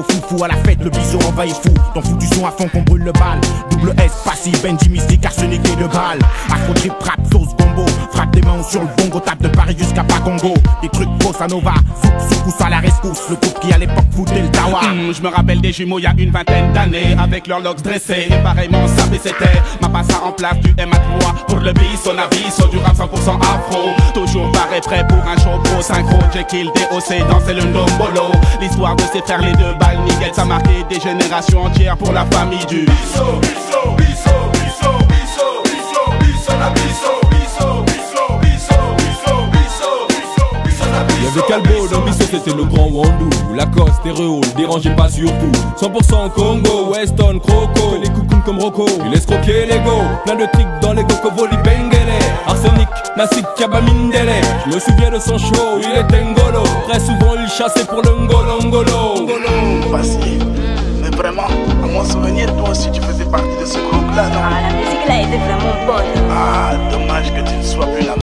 foufou à la fête, le bison envahit fou. Dans fou du son à fond qu'on brûle le bal. Double S, passif, Benji mystique, arsenic et de balles. Afro trip, rap, sauce, gombo. Frappe des mains sur le bongo, tape de Paris jusqu'à Pacongo. Des trucs bossa nova, souk à la rescousse. Le groupe qui à l'époque foutait le tawa. Je me rappelle des jumeaux il y a une vingtaine d'années, avec leurs locks dressés. Et pareillement sapé c'était ma passe en place du M3 pour le bis, on aviso du rap 100% afro. Toujours pareil prêt pour un show pro synchro. Jekyll, DOC, danser le ndombolo. L'histoire de ces frères les deux balles nickel, ça a marqué des générations entières pour la famille du bisso, bisso, bisso, bisso, bisso, bisso, bisso, la bisso, bisso, bisso, bisso, bisso, bisso, bisso, bisso, la bisso. Y'avait Calbo, dans Bisso c'était le grand Wandou. Lacoste, Stéréo, le dérangez pas surtout. 100% Congo, Weston, Croco. Les coucounes comme Rocco, il laisse croquer les go. Plein de tricks dans les Cocovoli Bengele. Arsenic, Nassik, Kabamindele. Je me souviens de son show, il était ngolo. Très souvent il chassait pour le ngolo ngolo. Facile.